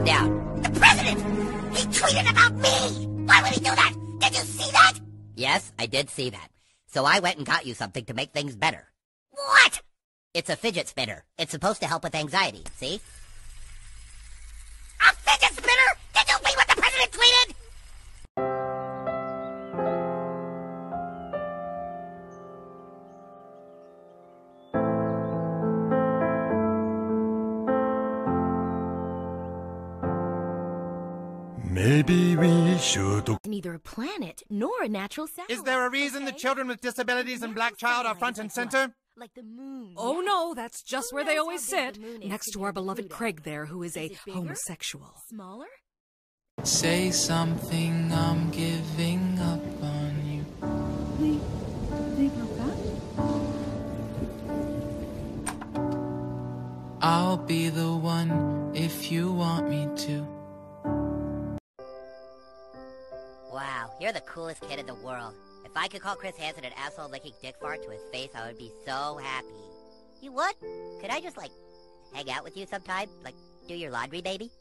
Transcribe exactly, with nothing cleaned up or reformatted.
calm down. The president! He tweeted about me! Why would he do that? Did you see that? Yes, I did see that. So I went and got you something to make things better. What? It's a fidget spinner. It's supposed to help with anxiety, see? A fidget spinner? Did you read what the president tweeted? Maybe we should. Neither a planet nor a natural satellite. Is there a reason okay? the children with disabilities and Black Child are front and center? Like the moon. Oh no, that's just Who where they knows always how big sit, the moon is next to compared our to beloved Pluto? Craig there, who is, Is a it bigger? homosexual. Smaller? Say something, I'm giving up on you. They, they broke up? I'll be the one if you want me to. Wow, you're the coolest kid in the world. If I could call Chris Hansen an asshole-licking dick fart to his face, I would be so happy. You would? Could I just, like, hang out with you sometime? Like, do your laundry, maybe?